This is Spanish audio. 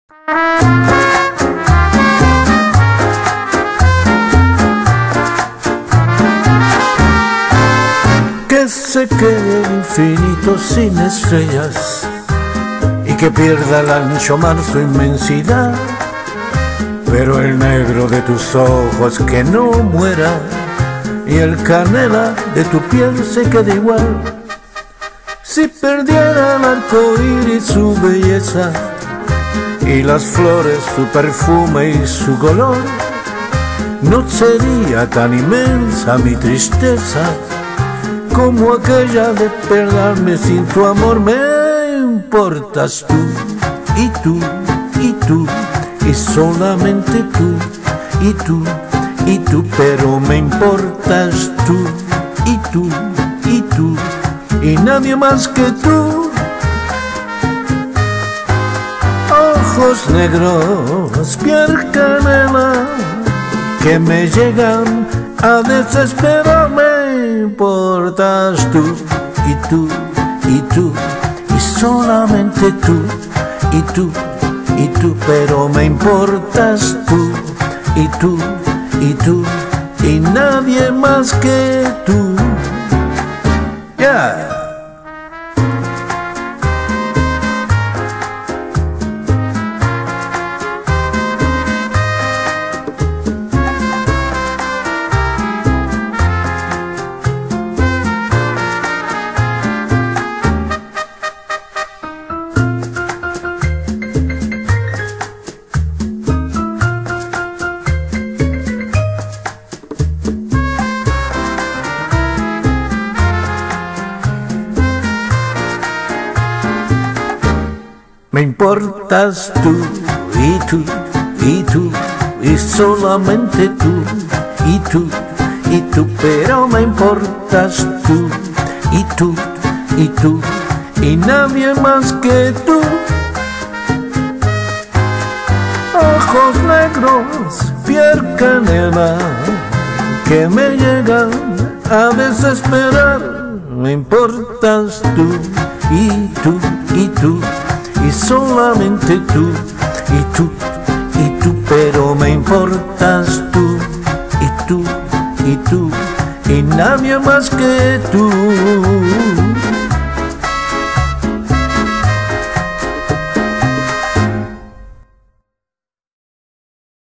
Que se quede el infinito sin estrellas y que pierda el ancho mar su inmensidad, pero el negro de tus ojos que no muera y el canela de tu piel se quede igual. Si perdiera el arco iris su belleza y las flores su perfume y su color, no sería tan inmensa mi tristeza como aquella de perderme sin tu amor. Me importas tú, y tú, y tú, y solamente tú, y tú, y tú, pero me importas tú, y tú, y tú, y nadie más que tú. Ojos negros, piel canela, que me llegan a desesperarme. Me importas tú, y tú, y tú, y solamente tú, y tú, y tú, pero me importas tú, y tú, y tú, y nadie más que tú. Yeah. Me importas tú, y tú, y tú, y solamente tú, y tú, y tú, pero me importas tú, y tú, y tú, y nadie más que tú. Ojos negros, piel canela, que me llegan a desesperar. Me importas tú, y tú, y tú, y solamente tú, y tú, y tú, pero me importas tú, y tú, y tú, y nadie más que tú.